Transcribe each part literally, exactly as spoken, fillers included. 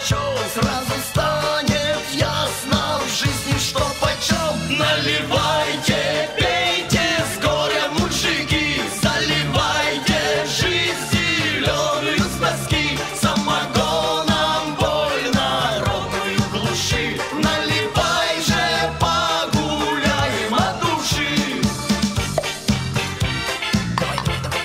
почем, сразу станет ясно в жизни, что почем. Наливайте, пейте с горя, мужики, заливайте жизнь зеленую с тоски. Самогоном больно ровную глуши, наливай же, погуляем от души. Давай, давай, давай,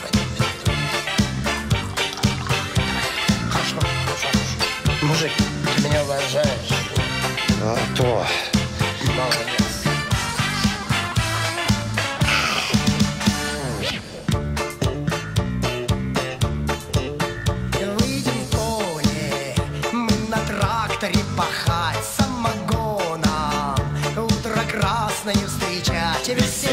давай. Хорошо, хорошо, хорошо. Мужик, ты меня уважаешь? А то. Молодец. Выйдем в поле, мы на тракторе пахать самогоном, утро красное встречать, весело.